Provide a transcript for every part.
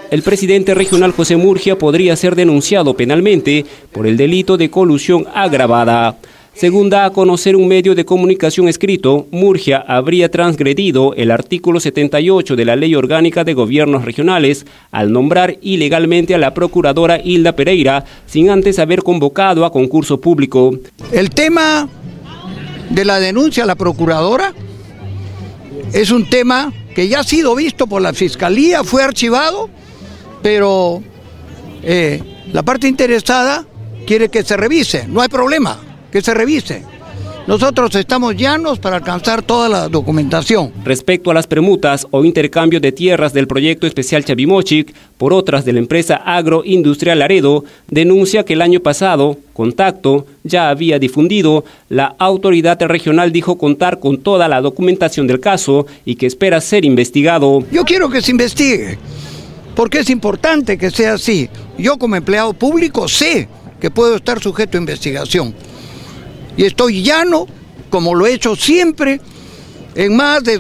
El presidente regional José Murgia podría ser denunciado penalmente por el delito de colusión agravada. Según da a conocer un medio de comunicación escrito, Murgia habría transgredido el artículo 78 de la Ley Orgánica de Gobiernos Regionales al nombrar ilegalmente a la procuradora Hilda Pereira sin antes haber convocado a concurso público. El tema de la denuncia a la procuradora es un tema que ya ha sido visto por la Fiscalía, fue archivado, pero la parte interesada quiere que se revise, no hay problema, que se revise. Nosotros estamos llanos para alcanzar toda la documentación. Respecto a las permutas o intercambio de tierras del proyecto especial Chavimochic por otras de la empresa agroindustrial Laredo, denuncia que el año pasado Contacto ya había difundido. La autoridad regional dijo contar con toda la documentación del caso y que espera ser investigado. Yo quiero que se investigue, porque es importante que sea así. Yo como empleado público sé que puedo estar sujeto a investigación. Y estoy llano, como lo he hecho siempre, en más de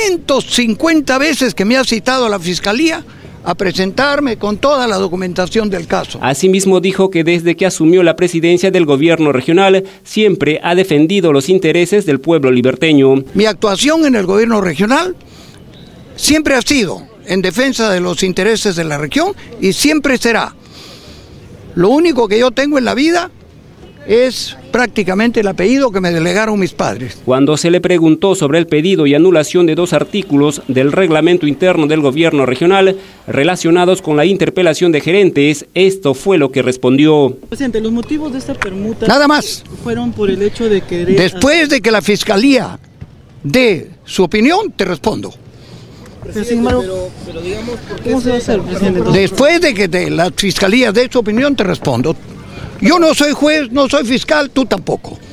250 veces que me ha citado la Fiscalía a presentarme con toda la documentación del caso. Asimismo dijo que desde que asumió la presidencia del gobierno regional, siempre ha defendido los intereses del pueblo liberteño. Mi actuación en el gobierno regional siempre ha sido en defensa de los intereses de la región y siempre será. Lo único que yo tengo en la vida es prácticamente el apellido que me delegaron mis padres. Cuando se le preguntó sobre el pedido y anulación de 2 artículos del reglamento interno del gobierno regional relacionados con la interpelación de gerentes, esto fue lo que respondió. Presidente, los motivos de esta permuta nada más fueron por el hecho de querer... Después de que la Fiscalía dé su opinión, te respondo. Pero sin embargo, digamos, ¿cómo se va a hacer, presidente? Después de que la Fiscalía dé su opinión, te respondo. Yo no soy juez, no soy fiscal, tú tampoco.